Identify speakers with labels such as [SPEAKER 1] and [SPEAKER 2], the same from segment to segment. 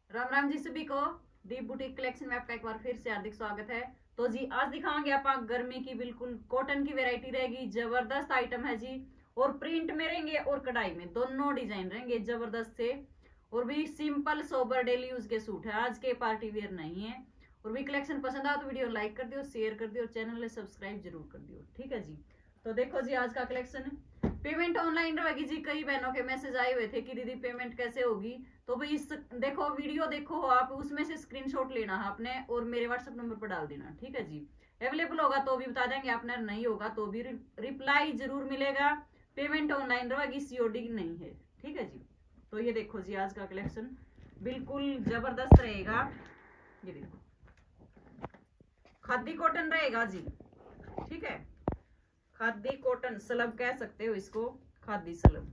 [SPEAKER 1] राम राम जी सभी को। दीप boutique collection में आपका एक बार फिर से हार्दिक स्वागत है। तो जी आज दिखाएंगे आप गर्मी की बिल्कुल कॉटन की वैरायटी रहेगी, जबरदस्त आइटम है जी। और प्रिंट में रहेंगे और कढ़ाई में दोनों डिजाइन रहेंगे जबरदस्त से। और भी सिंपल सोबर डेली यूज के सूट है, आज के पार्टी वेयर नहीं है। और भी कलेक्शन पसंद आया तो वीडियो लाइक कर दियो, शेयर कर दियो और चैनल सब्सक्राइब जरूर कर दियो, ठीक है जी। तो देखो जी आज का कलेक्शन पेमेंट ऑनलाइन रहेगी जी। कई बहनों के मैसेज आए हुए थे कि दीदी पेमेंट कैसे होगी, तो भाई इस देखो वीडियो देखो आप, उसमें से स्क्रीनशॉट लेना है आपने और मेरे व्हाट्सएप नंबर पर डाल देना, ठीक है जी। अवेलेबल होगा तो भी बता देंगे आपने, नहीं होगा तो भी रिप्लाई जरूर मिलेगा। पेमेंट ऑनलाइन रहेगी, सीओडी नहीं है, ठीक है जी। तो ये देखो जी आज का कलेक्शन बिल्कुल जबरदस्त रहेगा। ये देखो खादी कॉटन रहेगा जी, ठीक है। खादी कॉटन सलब कह सकते हो इसको, खादी सलब।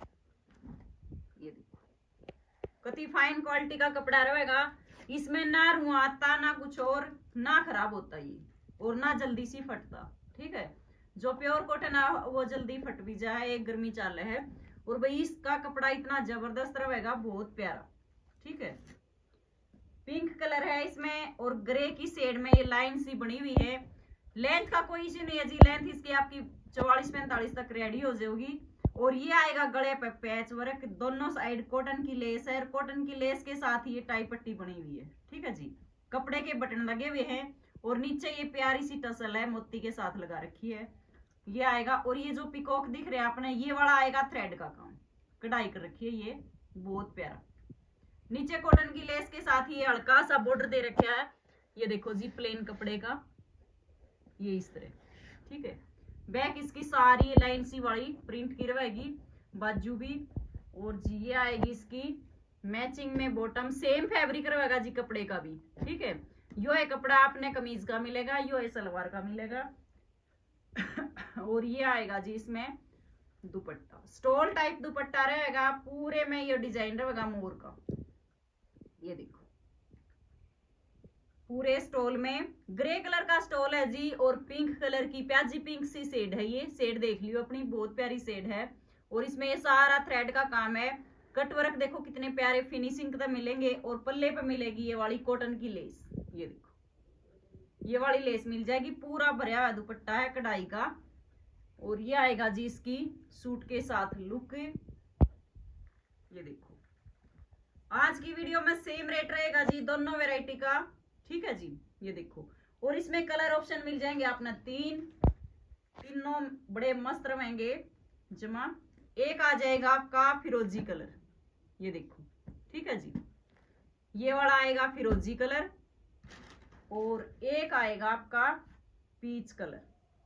[SPEAKER 1] ये देखो कति फाइन क्वालिटी का कपड़ा रहेगा, इसमें ना रुआ आता ना कुछ और, ना खराब होता ये और ना जल्दी सी फटता, ठीक है। जो प्योर कॉटन है वो जल्दी फट भी जाए, एक गर्मी चाल है। और भाई इसका कपड़ा इतना जबरदस्त रहेगा, बहुत प्यारा, ठीक है। पिंक कलर है इसमें और ग्रे की शेड में ये लाइन सी बनी हुई है। लेंथ का कोई इश्यू नहीं है जी, लेंथ इसकी आपकी 44-45 तक रेडी हो जाएगी। और ये आएगा गले पे पैच वर्क, दोनों साइड कॉटन की लेस है, कॉटन की लेस के साथ ये टाई पट्टी बनी हुई है, ठीक है जी। कपड़े के बटन लगे हुए हैं और नीचे ये प्यारी सी टसल है, मोती के साथ लगा रखी है, ये आएगा। और ये जो पिकॉक दिख रहे हैं आपने, ये वाला आएगा थ्रेड का काम, कढ़ाई कर रखी है, ये बहुत प्यारा। नीचे कॉटन की लेस के साथ ये हल्का सा बॉर्डर दे रखा है। ये देखो जी प्लेन कपड़े का, ये इस तरह, ठीक है। बैक इसकी सारी लाइन सी वाली प्रिंट की रहेगी, बाजू भी। और जी ये आएगी इसकी मैचिंग में बॉटम, सेम फैब्रिक रहेगा जी कपड़े का भी, ठीक है। यो है कपड़ा आपने कमीज का मिलेगा, यो है सलवार का मिलेगा। और ये आएगा जी इसमें दुपट्टा, स्टोल टाइप दुपट्टा रहेगा, पूरे में ये डिजाइन रहेगा मोर का। ये देखो पूरे स्टोल में ग्रे कलर का स्टोल है जी, और पिंक कलर की प्याजी पिंक सी शेड है, ये शेड देख लियो अपनी, बहुत प्यारी शेड है। और इसमें ये सारा थ्रेड का काम है, कट वर्क देखो कितने प्यारे फिनिशिंग का मिलेंगे। और पल्ले पे मिलेगी ये वाली कॉटन की लेस, ये देखो ये वाली लेस मिल जाएगी, पूरा भरा हुआ दुपट्टा है कढ़ाई का। और ये आएगा जी इसकी सूट के साथ लुक, ये देखो। आज की वीडियो में सेम रेट रहेगा जी दोनों वेराइटी का, ठीक है जी। ये देखो और इसमें कलर ऑप्शन मिल जाएंगे आपने तीनों बड़े मस्त रहेंगे जमा। एक आ जाएगा आपका फिरोजी कलर, ये देखो, ठीक है जी। ये वाला आएगा फिरोजी कलर और एक आएगा आपका पीच कलर,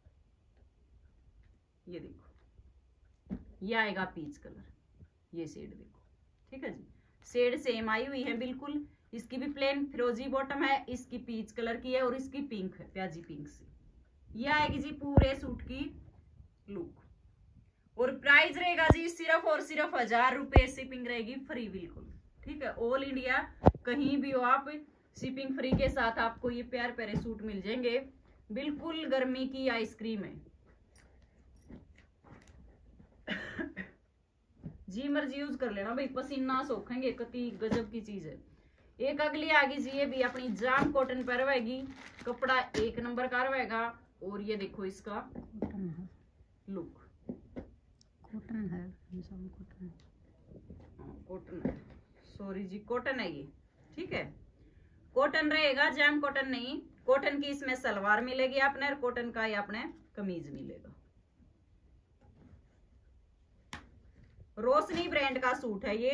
[SPEAKER 1] ये देखो ये आएगा पीच कलर, ये शेड देखो, ठीक है जी। शेड सेम आई हुई है बिल्कुल, इसकी भी प्लेन फिरोजी बॉटम है, इसकी पीच कलर की है और इसकी पिंक है, प्याजी पिंक से। ये आएगी जी पूरे सूट की लुक। और प्राइस रहेगा जी सिर्फ और सिर्फ 1000 रुपए, शिपिंग रहेगी फ्री बिल्कुल, ठीक है। ऑल इंडिया कहीं भी हो आप, शिपिंग फ्री के साथ आपको ये प्यारे प्यारे सूट मिल जाएंगे, बिल्कुल गर्मी की आइसक्रीम है। जी मर्जी यूज कर लेना भाई, पसीना सोखेंगे, कति गजब की चीज है। एक अगली आगी जी, ये भी अपनी जाम कॉटन पर रहेगी, कपड़ा एक नंबर का रहेगा। और ये देखो इसका लुक,
[SPEAKER 2] कॉटन है, कॉटन
[SPEAKER 1] कॉटन है, सॉरी जी कॉटन है ये, ठीक है। कॉटन रहेगा, जाम कॉटन नहीं। कॉटन की इसमें सलवार मिलेगी आपने और कॉटन का ही आपने कमीज मिलेगा। रोशनी ब्रांड का सूट है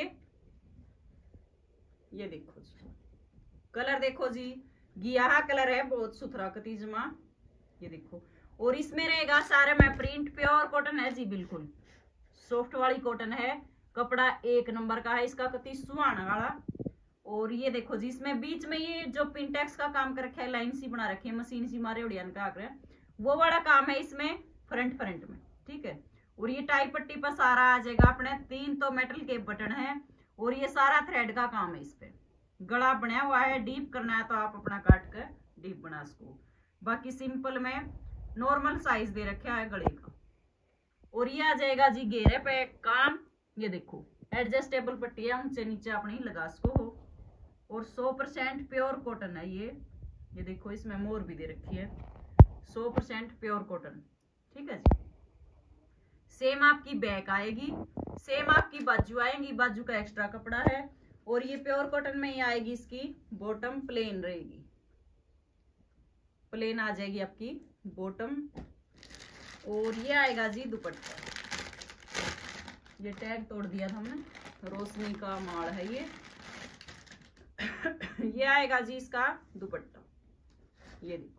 [SPEAKER 1] ये देखो जी कलर देखो जी, गियाहा कलर है, बहुत सुथरा कतीजमा, ये देखो। और इसमें रहेगा सारे में प्रिंट, प्योर कॉटन है जी, बिल्कुल सॉफ्ट वाली कॉटन है, कपड़ा एक नंबर का है इसका, कति सुहाना वाला। और ये देखो जी इसमें बीच में ये जो पिंटेक्स का काम कर रखा है, लाइन सी बना रखी है, मशीन सी मारे उड़ियान का आकर वो वाला काम है इसमें फ्रंट में, ठीक है। और ये टाई पट्टी पर सारा आ जाएगा अपने, 3 तो मेटल के बटन है और ये सारा थ्रेड का काम है। इस पे गला बना हुआ है, डीप करना है तो आप अपना काट कर डीप बना इसको, बाकी सिंपल में नॉर्मल साइज दे रखा है गले का। और ये आ जाएगा जी घेरे पे काम, ये देखो एडजस्टेबल पट्टी है, ऊंचे नीचे अपनी लगा सको हो, और 100% प्योर कॉटन है ये देखो इसमें मोर भी दे रखी है। 100% प्योर कॉटन, ठीक है जी। सेम आपकी बैक आएगी, सेम आपकी बाजू आएगी, बाजू का एक्स्ट्रा कपड़ा है। और ये प्योर कॉटन में ही आएगी, इसकी बॉटम प्लेन रहेगी, प्लेन आ जाएगी आपकी बॉटम। और ये आएगा जी दुपट्टा, ये टैग तोड़ दिया था हमने, रोशनी का माल है ये। ये आएगा जी इसका दुपट्टा, ये देखो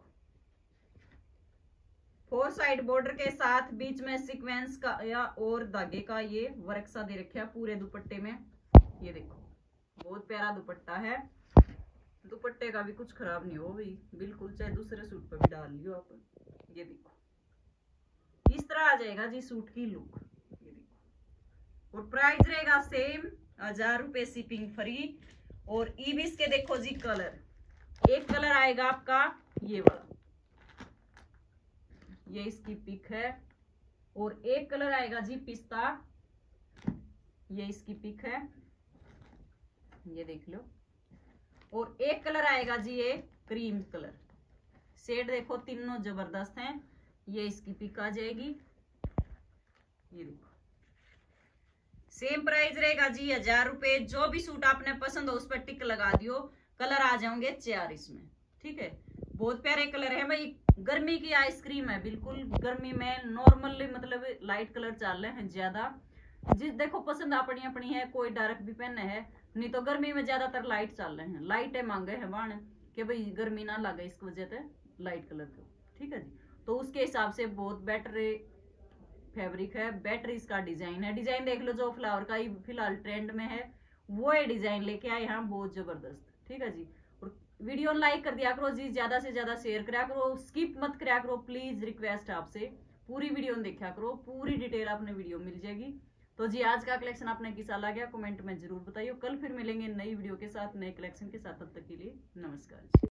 [SPEAKER 1] 4 साइड बॉर्डर के साथ बीच में सीक्वेंस का या और धागे का ये वर्क सा दे रखा है पूरे दुपट्टे में। ये देखो बहुत प्यारा दुपट्टा है, दुपट्टे का भी कुछ खराब नहीं हो भाई, बिल्कुल चाहे दूसरे सूट पर भी डाल लियो आप। ये देखो इस तरह आ जाएगा जी सूट की लुक, ये देखो। और प्राइस रहेगा सेम 1000 रुपए शिपिंग फ्री। और ईबिस के देखो जी कलर, एक कलर आएगा आपका ये वाला, ये इसकी पिक है। और एक कलर आएगा जी पिस्ता, ये इसकी पिक है, ये देख लो। और एक कलर आएगा जी ये क्रीम कलर, शेड देखो तीनों जबरदस्त हैं। ये इसकी पिक आ जाएगी, ये देखो। सेम प्राइस रहेगा जी 1000 रुपए। जो भी सूट आपने पसंद हो उस पर टिक लगा दियो, कलर आ जाओगे 4 इसमें, ठीक है। बहुत प्यारे कलर है भाई, गर्मी की आइसक्रीम है बिल्कुल। गर्मी में नॉर्मली मतलब लाइट कलर चल रहे हैं ज्यादा, जिस देखो पसंद अपनी अपनी है, कोई डार्क भी पहने है, नहीं तो गर्मी में ज्यादातर लाइट चल रहे हैं, लाइट मांगे है बाण कि भाई गर्मी ना लगे, इसकी वजह से लाइट कलर को, ठीक है जी। तो उसके हिसाब से बहुत बेटर फैब्रिक है, बेटर इसका डिजाइन है। डिजाइन देख लो, जो फ्लावर का फिलहाल ट्रेंड में है वो ये डिजाइन लेके आए हैं, बहुत जबरदस्त, ठीक है जी। और वीडियो लाइक कर दिया करो जी, ज्यादा से ज्यादा शेयर करा करो, स्किप मत करा करो प्लीज, रिक्वेस्ट है आपसे। पूरी वीडियो देखा करो, पूरी डिटेल आपने वीडियो मिल जाएगी। तो जी आज का कलेक्शन आपने कैसा लगा कमेंट में जरूर बताइए। कल फिर मिलेंगे नई वीडियो के साथ, नए कलेक्शन के साथ, तब तक के लिए नमस्कार।